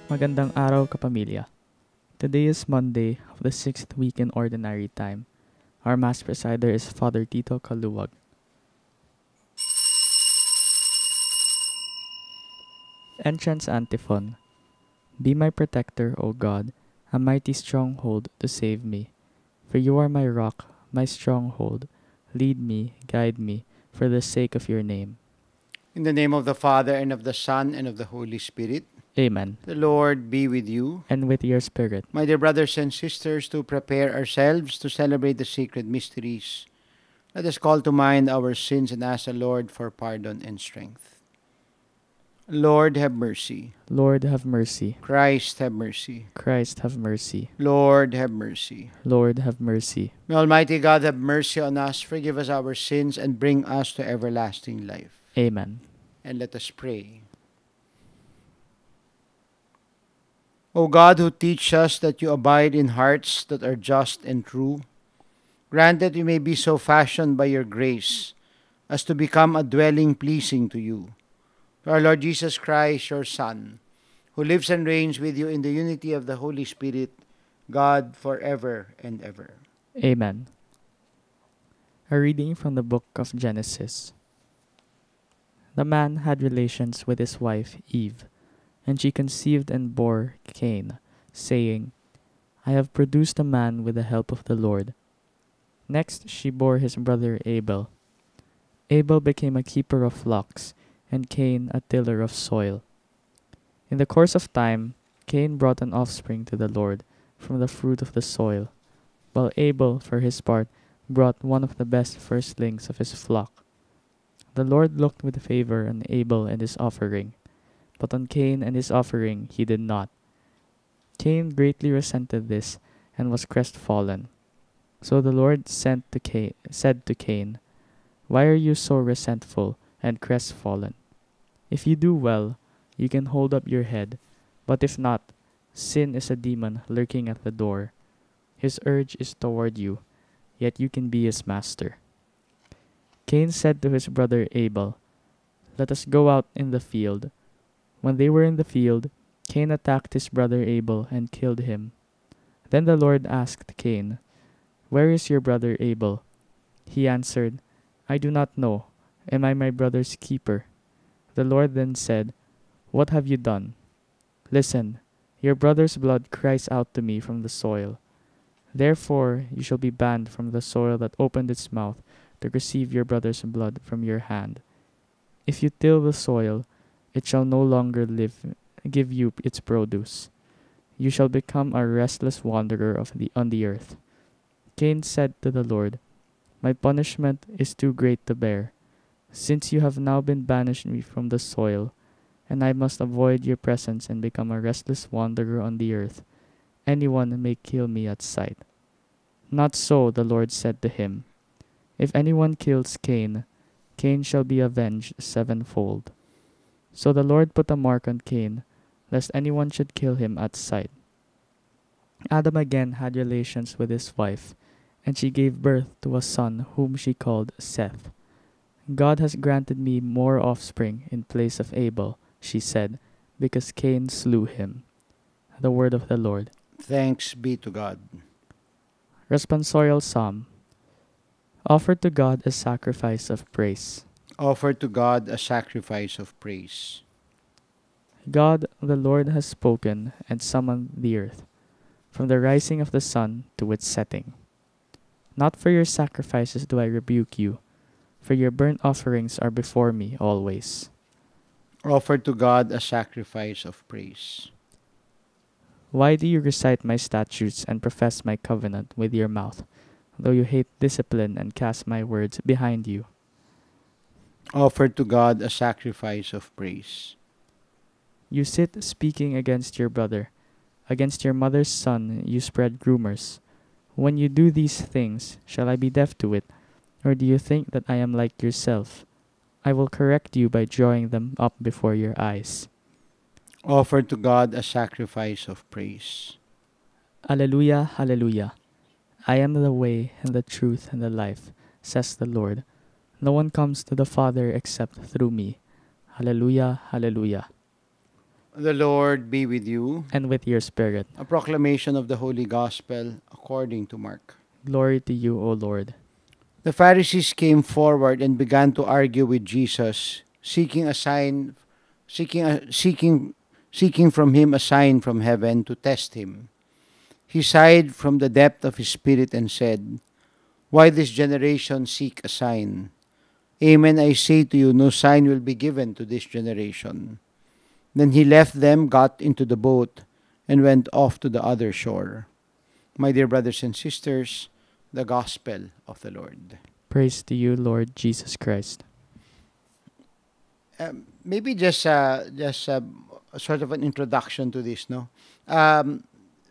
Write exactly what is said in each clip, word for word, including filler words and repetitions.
Magandang araw, Kapamilya. Today is Monday of the sixth week in Ordinary Time. Our Mass presider is Father Tito Caluag. Entrance Antiphon. Be my protector, O God, a mighty stronghold to save me. For you are my rock, my stronghold. Lead me, guide me, for the sake of your name. In the name of the Father, and of the Son, and of the Holy Spirit. Amen. The Lord be with you. And with your spirit. My dear brothers and sisters, to prepare ourselves to celebrate the sacred mysteries, let us call to mind our sins and ask the Lord for pardon and strength. Lord, have mercy. Lord, have mercy. Christ, have mercy. Christ, have mercy. Lord, have mercy. Lord, have mercy. May Almighty God have mercy on us, forgive us our sins, and bring us to everlasting life. Amen. And let us pray. O God, who teach us that you abide in hearts that are just and true, grant that we may be so fashioned by your grace as to become a dwelling pleasing to you. To our Lord Jesus Christ, your Son, who lives and reigns with you in the unity of the Holy Spirit, God, forever and ever. Amen. A reading from the book of Genesis. The man had relations with his wife Eve, and she conceived and bore Cain, saying, I have produced a man with the help of the Lord. Next she bore his brother Abel. Abel became a keeper of flocks, and Cain a tiller of soil. In the course of time, Cain brought an offspring to the Lord from the fruit of the soil, while Abel, for his part, brought one of the best firstlings of his flock. The Lord looked with favor on Abel and his offering, but on Cain and his offering he did not. Cain greatly resented this and was crestfallen. So the Lord sent to Cain, said to Cain, Why are you so resentful and crestfallen? If you do well, you can hold up your head, but if not, sin is a demon lurking at the door. His urge is toward you, yet you can be his master. Cain said to his brother Abel, Let us go out in the field. When they were in the field, Cain attacked his brother Abel and killed him. Then the Lord asked Cain, Where is your brother Abel? He answered, I do not know. Am I my brother's keeper? The Lord then said, What have you done? Listen, your brother's blood cries out to me from the soil. Therefore you shall be banned from the soil that opened its mouth to receive your brother's blood from your hand. If you till the soil, it shall no longer live, give you its produce. You shall become a restless wanderer of the, on the earth. Cain said to the Lord, My punishment is too great to bear, since you have now been banished me from the soil, and I must avoid your presence and become a restless wanderer on the earth. Anyone may kill me at sight. Not so, the Lord said to him. If anyone kills Cain, Cain shall be avenged sevenfold. So the Lord put a mark on Cain, lest anyone should kill him at sight. Adam again had relations with his wife, and she gave birth to a son whom she called Seth. God has granted me more offspring in place of Abel, she said, because Cain slew him. The word of the Lord. Thanks be to God. Responsorial Psalm. Offer to God a sacrifice of praise. Offer to God a sacrifice of praise. God, the Lord, has spoken and summoned the earth, from the rising of the sun to its setting. Not for your sacrifices do I rebuke you, for your burnt offerings are before me always. Offer to God a sacrifice of praise. Why do you recite my statutes and profess my covenant with your mouth, though you hate discipline and cast my words behind you? Offer to God a sacrifice of praise. You sit speaking against your brother. Against your mother's son you spread rumors. When you do these things, shall I be deaf to it? Or do you think that I am like yourself? I will correct you by drawing them up before your eyes. Offer to God a sacrifice of praise. Alleluia, Alleluia. I am the way and the truth and the life, says the Lord. No one comes to the Father except through me. Hallelujah, hallelujah. The Lord be with you. and with your spirit. A proclamation of the Holy Gospel according to Mark. Glory to you, O Lord. The Pharisees came forward and began to argue with Jesus, seeking a sign, seeking a, seeking seeking from him a sign from heaven to test him. He sighed from the depth of his spirit and said, "Why this generation seek a sign? Amen, I say to you, no sign will be given to this generation." Then he left them, got into the boat, and went off to the other shore. My dear brothers and sisters, the Gospel of the Lord. Praise to you, Lord Jesus Christ. Um, maybe just uh, just uh, sort of an introduction to this, no? Um,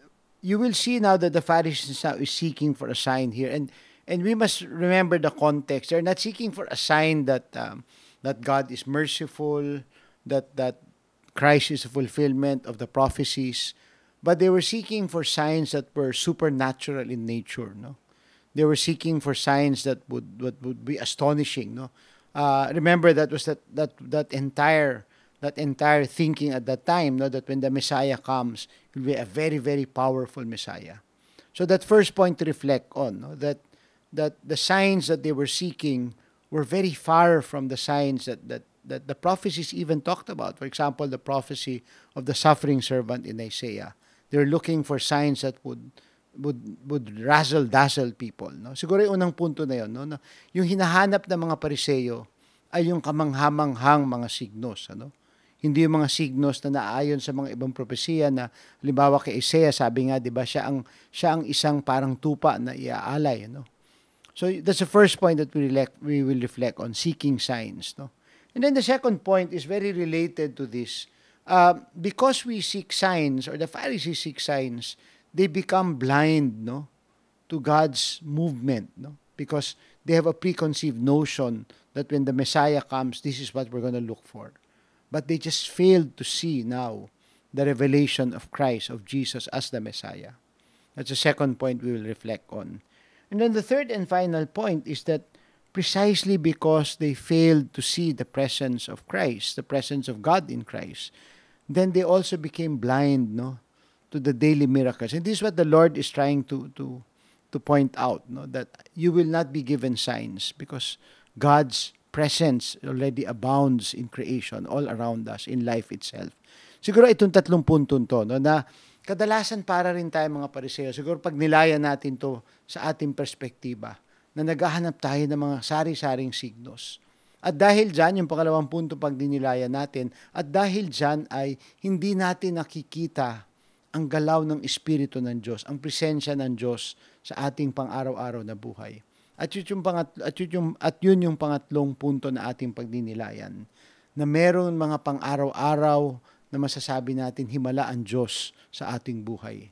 you will see now that the Pharisees now is seeking for a sign here, and and we must remember the context. They're not seeking for a sign that um, that God is merciful, that that Christ is a fulfillment of the prophecies, but they were seeking for signs that were supernatural in nature, no? They were seeking for signs that would would, would be astonishing, no? Uh, remember that was that that that entire that entire thinking at that time, no, that when the Messiah comes, it will be a very very powerful Messiah. So that first point to reflect on, no, that that the signs that they were seeking were very far from the signs that that that the prophecies even talked about. For example, the prophecy of the suffering servant in Isaiah. They're looking for signs that would would would razzle dazzle people, no? Siguro yung unang punto na yon, no, na yung hinahanap ng mga Pariseo ay yung kamanghamanghang mga signos, ano? Hindi yung mga signos na naayon sa mga ibang propesiya na halimbawa kay Isaiah, sabi nga 'di ba, siya ang siya ang isang parang tupa na iaalay, no? So that's the first point that we reflect, we will reflect on, seeking signs, no? And then the second point is very related to this. Uh, because we seek signs, or the Pharisees seek signs, they become blind, no, to God's movement, no, because they have a preconceived notion that when the Messiah comes, this is what we're going to look for. But they just failed to see now the revelation of Christ, of Jesus as the Messiah. That's the second point we will reflect on. And then the third and final point is that precisely because they failed to see the presence of Christ, the presence of God in Christ, then they also became blind, no, to the daily miracles. And this is what the Lord is trying to to to point out, no, that you will not be given signs because God's presence already abounds in creation all around us, in life itself. Siguro itong tatlong punto to, no, na kadalasan para rin tayo mga Pariseo, siguro pag nilayan natin to sa ating perspektiba, na naghahanap tayo ng mga sari-saring signos. At dahil dyan, yung pangalawang punto pag dinilayan natin, at dahil dyan ay hindi natin nakikita ang galaw ng Espiritu ng Diyos, ang presensya ng Diyos sa ating pang-araw-araw na buhay. At yun yung, pangat, at yun yung, at yun yung pangatlong punto na ating pagdinilayan, na meron mga pang-araw-araw na masasabi natin himala ang Diyos sa ating buhay.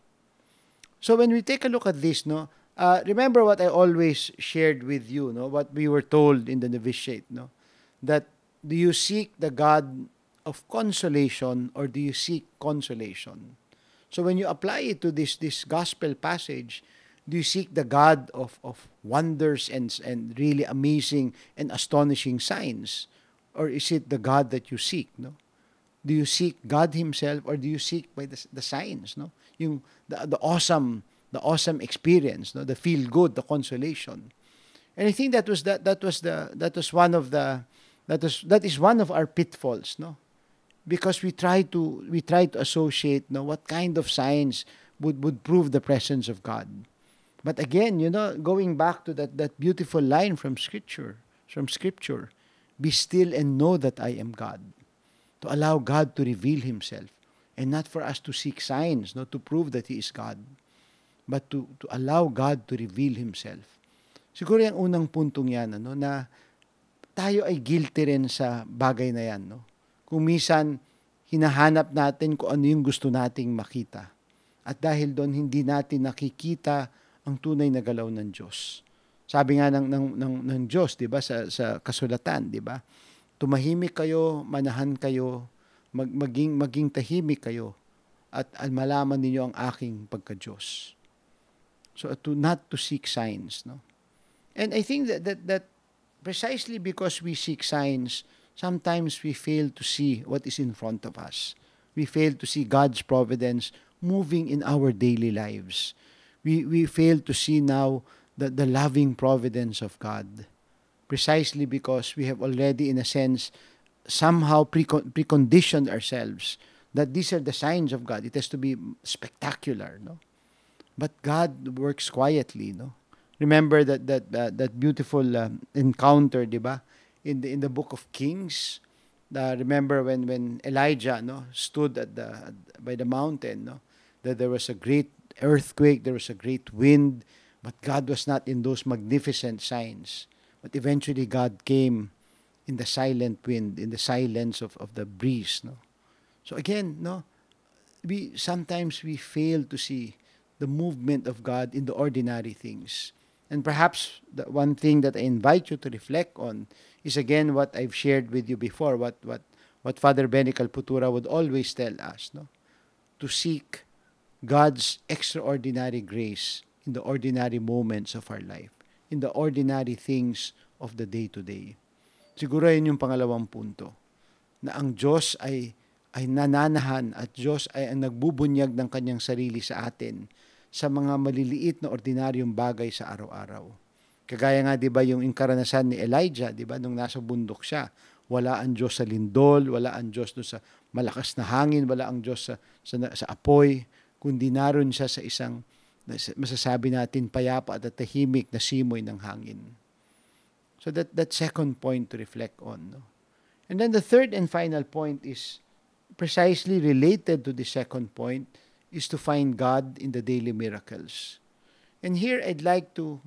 So when we take a look at this, no, uh, remember what I always shared with you, no, what we were told in the novitiate, no, that do you seek the God of consolation or do you seek consolation? So when you apply it to this this gospel passage, do you seek the God of, of wonders and, and really amazing and astonishing signs? Or is it the God that you seek, no? Do you seek God Himself or do you seek by the, the signs, no? Yung the, the awesome the awesome experience, no? The feel good, the consolation. And I think that was that that was the that was one of the that was that is one of our pitfalls, no? Because we try to we try to associate, no, what kind of signs would would prove the presence of God. But again, you know, going back to that that beautiful line from scripture, from scripture, be still and know that I am God. To allow God to reveal Himself, and not for us to seek signs, not to prove that He is God, but to to allow God to reveal Himself. Siguro yung unang puntong yan, ano, na tayo ay guilty rin sa bagay na yan, no? Kung minsan, hinahanap natin kung ano yung gusto nating makita. At dahil doon, hindi natin nakikita ang tunay na galaw ng Diyos. Sabi nga ng, ng, ng, ng Diyos, di ba, sa, sa kasulatan, di ba? Tumahimik kayo, manahan kayo, mag, maging, maging tahimik kayo, at, at malaman ninyo ang aking pagka-Diyos. So, to, not to seek signs, no? And I think that, that, that precisely because we seek signs, sometimes we fail to see what is in front of us. We fail to see God's providence moving in our daily lives. We, we fail to see now the, the loving providence of God, precisely because we have already, in a sense, somehow precon- preconditioned ourselves that these are the signs of God. It has to be spectacular, no? But God works quietly, no? Remember that that uh, that beautiful um, encounter, di ba? In the in the book of Kings. Uh, remember when when Elijah, no, stood at the by the mountain, no? That there was a great earthquake, there was a great wind, but God was not in those magnificent signs. But eventually God came in the silent wind, in the silence of, of the breeze, no? So again, no, we sometimes we fail to see the movement of God in the ordinary things. And perhaps the one thing that I invite you to reflect on is again what I've shared with you before, what what what Father Benny Calputura would always tell us, no? To seek God's extraordinary grace in the ordinary moments of our life, in the ordinary things of the day-to-day. Siguro yun yung pangalawang punto, na ang Diyos ay ay nananahan at Diyos ay ang nagbubunyag ng kanyang sarili sa atin sa mga maliliit na ordinaryong bagay sa araw-araw. Kagaya nga, di ba, yung inkaranasan ni Elijah, di ba, nung nasa bundok siya, wala ang Diyos sa lindol, wala ang Diyos doon sa malakas na hangin, wala ang Diyos sa, sa, sa apoy, kundi naroon siya sa isang, masasabi natin, payapa at tahimik na simoy ng hangin. So that that second point to reflect on. No? And then the third and final point is precisely related to the second point, is to find God in the daily miracles. And here I'd like to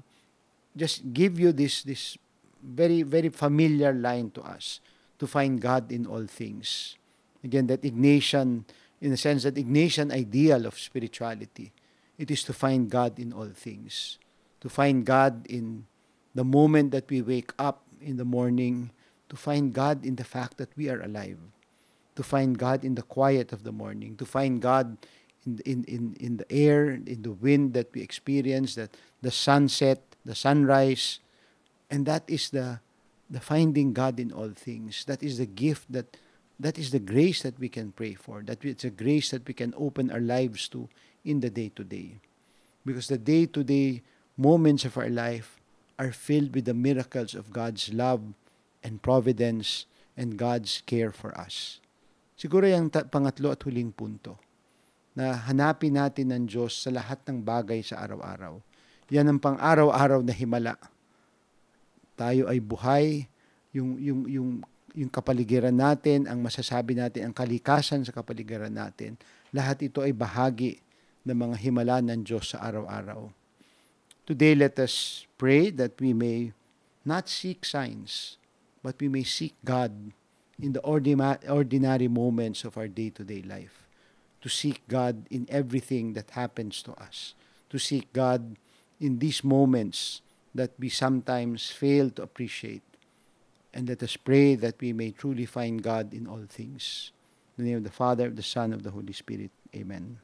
just give you this this very, very familiar line to us, to find God in all things. Again, that Ignatian, in the sense that Ignatian ideal of spirituality, it is to find God in all things. To find God in the moment that we wake up in the morning, to find God in the fact that we are alive, to find God in the quiet of the morning, to find God in in in, in the air, in the wind that we experience, that the sunset, the sunrise, and that is the the finding God in all things. That is the gift, that that is the grace that we can pray for. That it's a grace that we can open our lives to in the day to day, because the day to day moments of our life are filled with the miracles of God's love and providence and God's care for us. Siguro yung ta- pangatlo at huling punto, na hanapin natin ng Diyos sa lahat ng bagay sa araw-araw. Yan ang pang-araw-araw na himala. Tayo ay buhay, yung, yung, yung, yung kapaligiran natin, ang masasabi natin, ang kalikasan sa kapaligiran natin, lahat ito ay bahagi ng mga himala ng Diyos sa araw-araw. Today, let us pray that we may not seek signs, but we may seek God in the ordinary moments of our day-to-day life. To seek God in everything that happens to us. To seek God in these moments that we sometimes fail to appreciate. And let us pray that we may truly find God in all things. In the name of the Father, of the Son, of the Holy Spirit. Amen.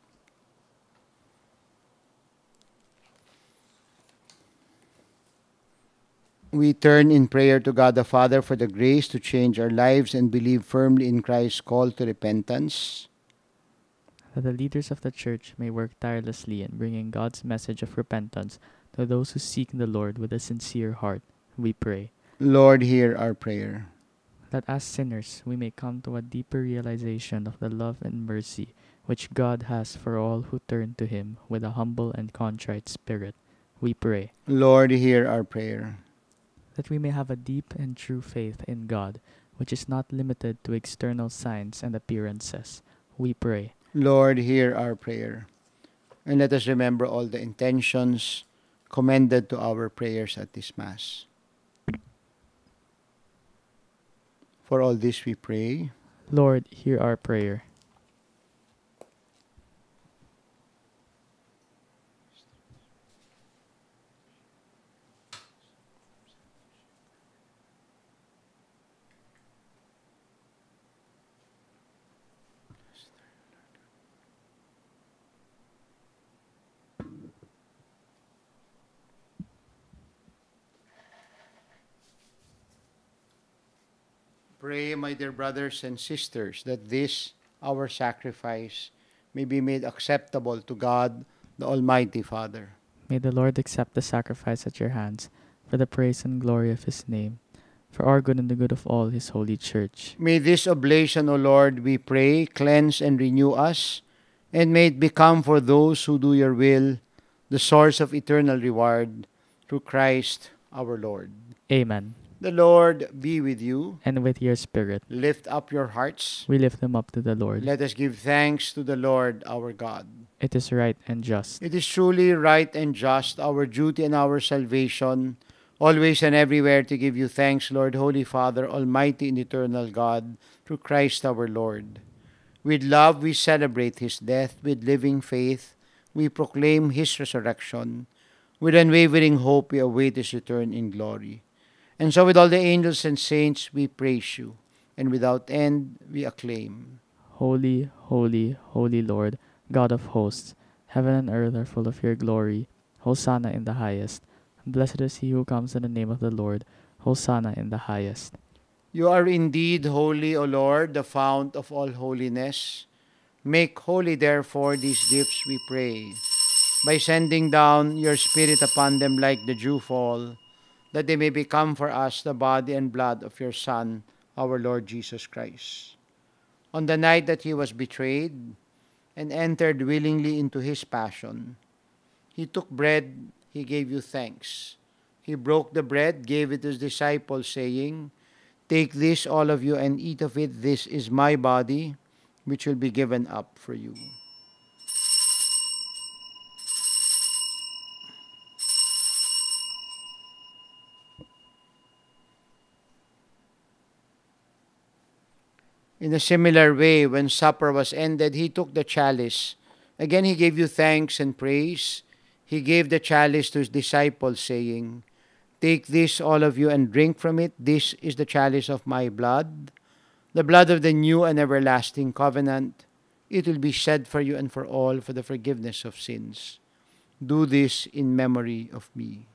We turn in prayer to God the Father for the grace to change our lives and believe firmly in Christ's call to repentance. That the leaders of the Church may work tirelessly in bringing God's message of repentance to those who seek the Lord with a sincere heart, we pray. Lord, hear our prayer. That as sinners we may come to a deeper realization of the love and mercy which God has for all who turn to Him with a humble and contrite spirit, we pray. Lord, hear our prayer. That we may have a deep and true faith in God, which is not limited to external signs and appearances, we pray. Lord, hear our prayer. And let us remember all the intentions commended to our prayers at this Mass. For all this we pray. Lord, hear our prayer. Pray, my dear brothers and sisters, that this, our sacrifice may be made acceptable to God, the Almighty Father. May the Lord accept the sacrifice at your hands for the praise and glory of his name, for our good and the good of all his holy church. May this oblation, O Lord, we pray, cleanse and renew us, and may it become for those who do your will the source of eternal reward, through Christ our Lord. Amen. The Lord be with you. And with your spirit, Lift up your hearts. we lift them up to the Lord. Let us give thanks to the Lord our God. It is right and just. It is truly right and just, our duty and our salvation, always and everywhere to give you thanks, Lord, Holy Father, Almighty and eternal God, through Christ our Lord. With love we celebrate his death, with living faith we proclaim his resurrection, with unwavering hope we await his return in glory. And so with all the angels and saints we praise you, and without end we acclaim. Holy, holy, holy Lord, God of hosts, heaven and earth are full of your glory. Hosanna in the highest. Blessed is he who comes in the name of the Lord. Hosanna in the highest. You are indeed holy, O Lord, the fount of all holiness. Make holy, therefore, these gifts, we pray, by sending down your Spirit upon them like the dewfall, that they may become for us the body and blood of your Son, our Lord Jesus Christ. On the night that he was betrayed and entered willingly into his passion, he took bread, he gave you thanks. He broke the bread, gave it to his disciples, saying, "Take this, all of you, and eat of it. This is my body, which will be given up for you." In a similar way, when supper was ended, he took the chalice. Again he gave you thanks and praise. He gave the chalice to his disciples, saying, "Take this, all of you, and drink from it. This is the chalice of my blood, the blood of the new and everlasting covenant. It will be shed for you and for all for the forgiveness of sins. Do this in memory of me."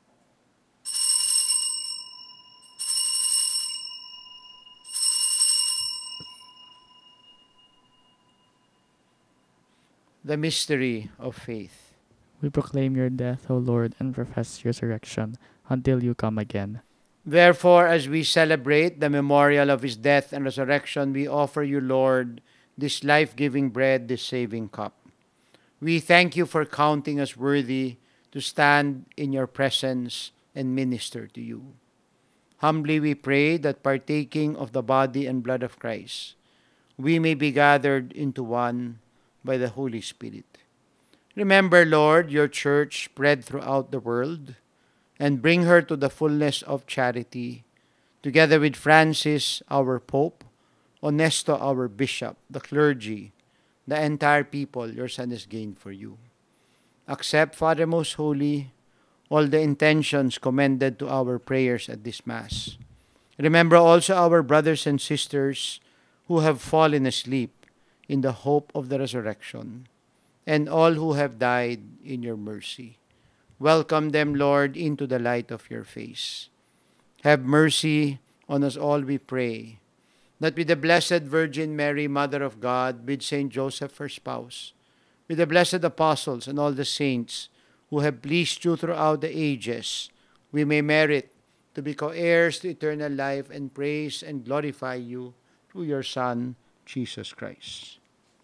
The mystery of faith. We proclaim your death, O Lord, and profess your resurrection until you come again. Therefore, as we celebrate the memorial of his death and resurrection, we offer you, Lord, this life-giving bread, this saving cup. We thank you for counting us worthy to stand in your presence and minister to you. Humbly we pray that partaking of the body and blood of Christ, we may be gathered into one by the Holy Spirit. Remember, Lord, your church spread throughout the world, and bring her to the fullness of charity, together with Francis, our Pope, Onesto, our Bishop, the clergy, the entire people your Son has gained for you. Accept, Father most holy, all the intentions commended to our prayers at this Mass. Remember also our brothers and sisters who have fallen asleep in the hope of the resurrection, and all who have died in your mercy. Welcome them, Lord, into the light of your face. Have mercy on us all, we pray, that with the Blessed Virgin Mary, Mother of God, with Saint Joseph, her spouse, with the blessed apostles and all the saints who have pleased you throughout the ages, we may merit to be co-heirs to eternal life and praise and glorify you through your Son, Jesus Christ.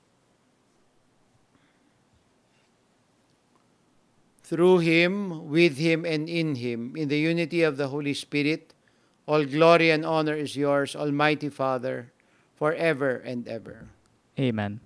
Through him, with him, and in him, in the unity of the Holy Spirit, all glory and honor is yours, Almighty Father, forever and ever. Amen.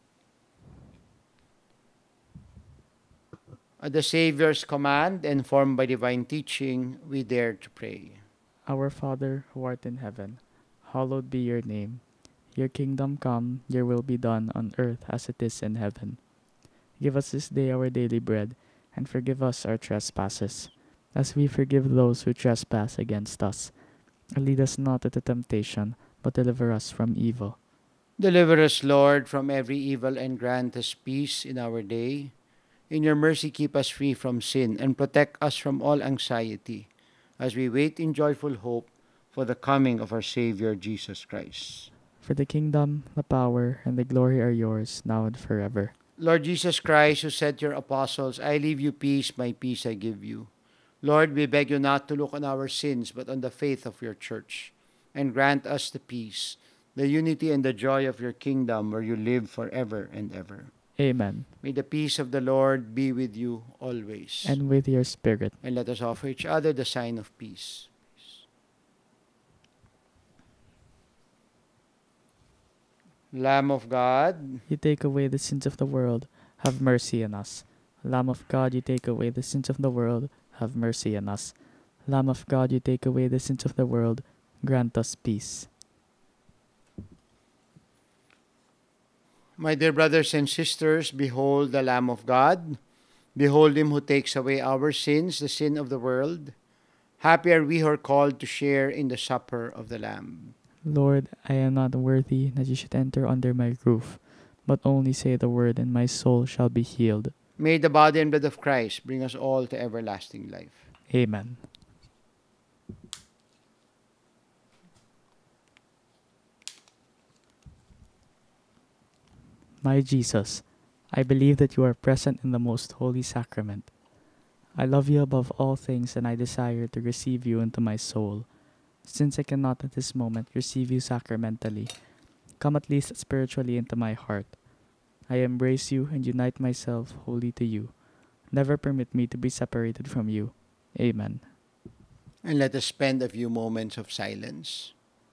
At the Savior's command, and formed by divine teaching, we dare to pray. Our Father, who art in heaven, hallowed be your name. Your kingdom come, your will be done on earth as it is in heaven. Give us this day our daily bread, and forgive us our trespasses, as we forgive those who trespass against us. And lead us not into temptation, but deliver us from evil. Deliver us, Lord, from every evil, and grant us peace in our day. In your mercy keep us free from sin, and protect us from all anxiety, as we wait in joyful hope for the coming of our Savior Jesus Christ. For the kingdom, the power, and the glory are yours, now and forever. Lord Jesus Christ, who said to your apostles, I leave you peace, my peace I give you. Lord, we beg you not to look on our sins, but on the faith of your church, and grant us the peace, the unity, and the joy of your kingdom, where you live forever and ever. Amen. May the peace of the Lord be with you always. And with your spirit. And let us offer each other the sign of peace. Lamb of God, You take away the sins of the world, have mercy on us. Lamb of God, you take away the sins of the world, have mercy on us. Lamb of God, you take away the sins of the world, grant us peace. my dear brothers and sisters, behold the Lamb of God. Behold him who takes away our sins, the sin of the world. Happy are we who are called to share in the supper of the Lamb. Lord, I am not worthy that you should enter under my roof, but only say the word, and my soul shall be healed. May the body and blood of Christ bring us all to everlasting life. Amen. My Jesus, I believe that you are present in the most holy sacrament. I love you above all things, and I desire to receive you into my soul. Since I cannot at this moment receive you sacramentally, come at least spiritually into my heart. I embrace you and unite myself wholly to you. Never permit me to be separated from you. Amen. And let us spend a few moments of silence.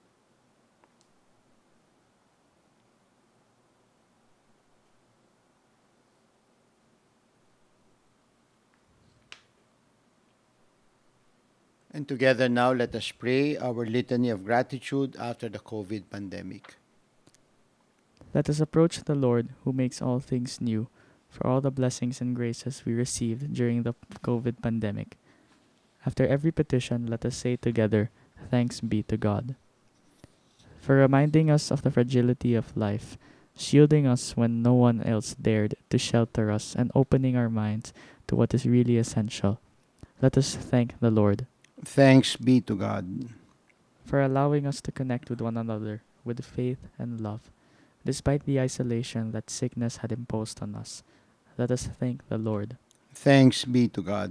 And together now, let us pray our litany of gratitude after the COVID pandemic. Let us approach the Lord who makes all things new for all the blessings and graces we received during the COVID pandemic. After every petition, let us say together, thanks be to God. For reminding us of the fragility of life, shielding us when no one else dared to shelter us, and opening our minds to what is really essential, let us thank the Lord. Thanks be to God. For allowing us to connect with one another with faith and love, despite the isolation that sickness had imposed on us. Let us thank the Lord. Thanks be to God.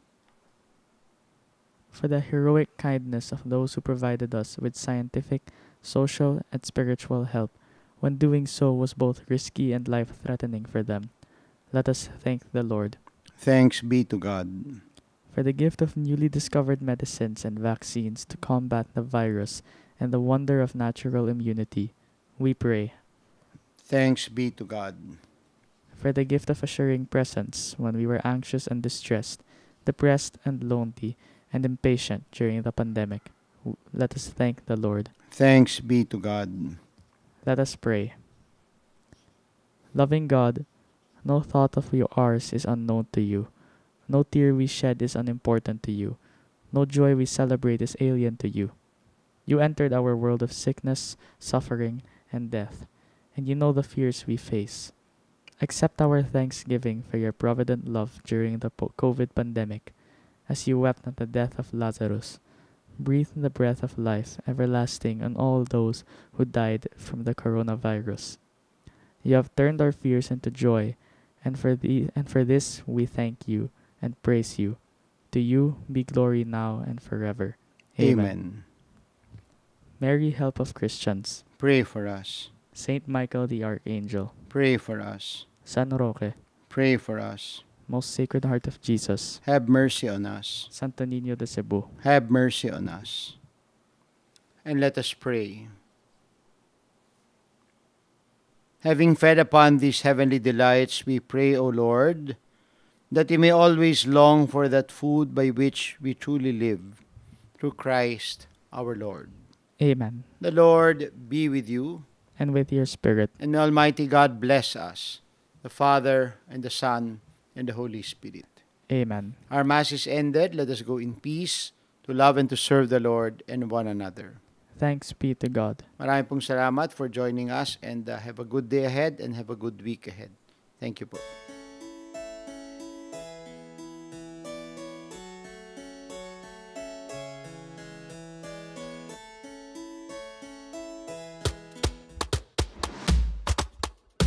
For the heroic kindness of those who provided us with scientific, social, and spiritual help, when doing so was both risky and life-threatening for them. Let us thank the Lord. Thanks be to God. For the gift of newly discovered medicines and vaccines to combat the virus and the wonder of natural immunity, we pray. Thanks be to God. For the gift of assuring presence when we were anxious and distressed, depressed and lonely, and impatient during the pandemic, let us thank the Lord. Thanks be to God. Let us pray. Loving God, no thought of ours is unknown to you. No tear we shed is unimportant to you. No joy we celebrate is alien to you. You entered our world of sickness, suffering, and death, and you know the fears we face. Accept our thanksgiving for your provident love during the COVID pandemic, as you wept at the death of Lazarus. Breathe the breath of life everlasting on all those who died from the coronavirus. You have turned our fears into joy, and for the and for this we thank you and praise you. To you be glory now and forever. Amen. Amen. Mary, help of Christians. Pray for us. Saint Michael the Archangel. Pray for us. San Roque. Pray for us. Most Sacred Heart of Jesus. Have mercy on us. Santo Niño de Cebu. Have mercy on us. And let us pray. Having fed upon these heavenly delights, we pray, O Lord, that we may always long for that food by which we truly live, through Christ our Lord. Amen. The Lord be with you, And with your spirit. and may Almighty God bless us, the Father, and the Son, and the Holy Spirit. Amen. Our Mass is ended. Let us go in peace to love and to serve the Lord and one another. Thanks be to God. Maraming pong salamat for joining us, and uh, have a good day ahead and have a good week ahead. Thank you po.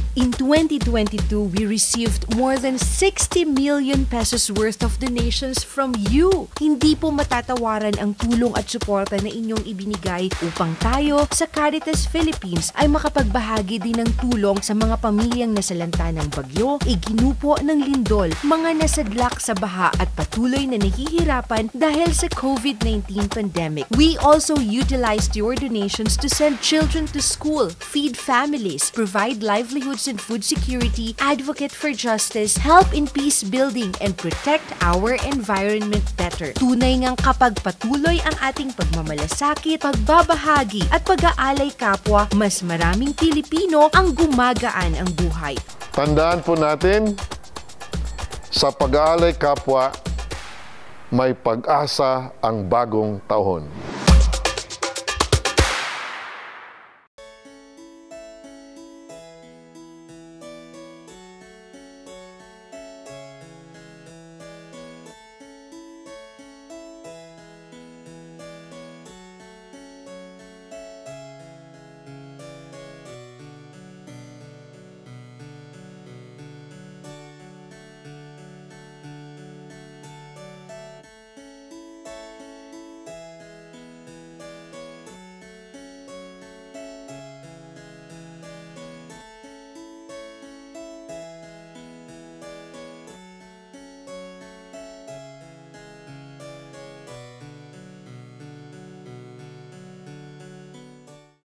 In twenty twenty-two, we received more than sixty million pesos worth of donations from you. Hindi po matatawaran ang tulong at suporta na inyong ibinigay upang tayo sa Caritas Philippines ay makapagbahagi din ng tulong sa mga pamilyang nasalanta ng bagyo, iginupo ng lindol, mga nasadlak sa baha at patuloy na nahihirapan dahil sa COVID nineteen pandemic. We also utilized your donations to send children to school, feed families, provide livelihoods and food security, advocate for justice, help in peace building, and protect our environment better. Tunay ngang kapag patuloy ang ating pagmamalasakit, pagbabahagi at pag-aalay kapwa, mas maraming Pilipino ang gumagaan ang buhay. Tandaan po natin, sa pag-aalay kapwa, may pag-asa ang bagong taon.